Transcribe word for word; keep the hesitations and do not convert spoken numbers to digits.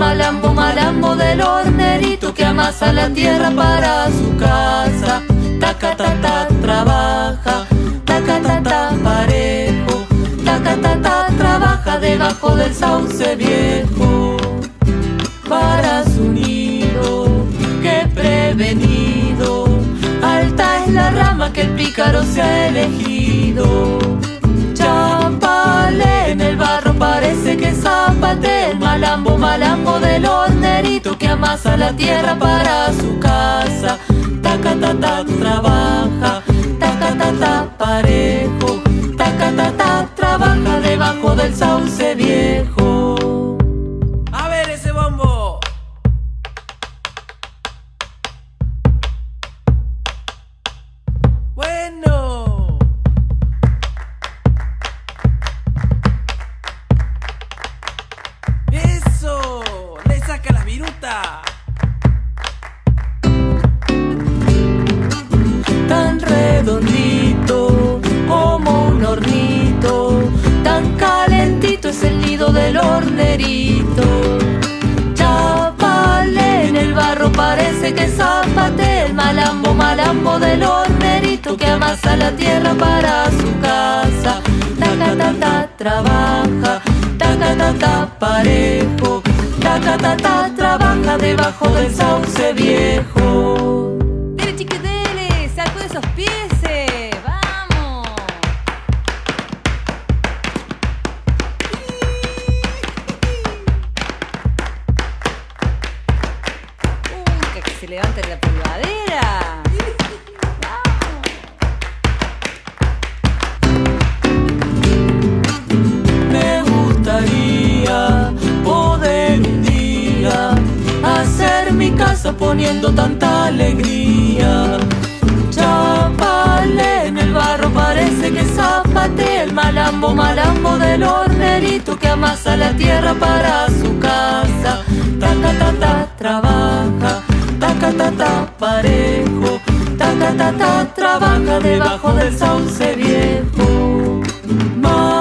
malambo, malambo del hornerito que amasa la tierra para su casa. Taca, ta, ta, trabaja, taca, ta, ta, parejo, taca, ta, ta, trabaja debajo del sauce viejo. Para su nido, que prevenido, alta es la rama que el pícaro se ha elegido. Chapale en el barro parece que zapate, el malambo, malambo del hornerito que amasa la tierra para su casa. Taca, ta, ta, trabaja, taca, ta, ta, parejo, taca, ta, ta, trabaja debajo del sauce viejo. A ver ese bombo. Bueno. Eso. Le saca la viruta. Tan redondito como un hornito, tan calentito es el nido del hornerito. Chapale en el barro parece que zapate, el malambo, malambo del hornerito que amasa la tierra para su casa. Taca, ta, ta, trabaja, taca, ta, ta, parejo, taca, ta, ta, trabaja debajo del sauce viejo. Dele, chique, dele, sacude esos pieses, vamos. Uy, que se levante la polvadera. Me gustaría poder un día hacer mi casa poniendo tanta alegría. Chapale en el barro parece que zapate, el malambo, malambo del hornerito que amasa la tierra para su casa. Taca, ta, ta, trabaja, taca, ta, ta, parejo, taca, ta, ta, trabaja debajo del sauce viejo. Ma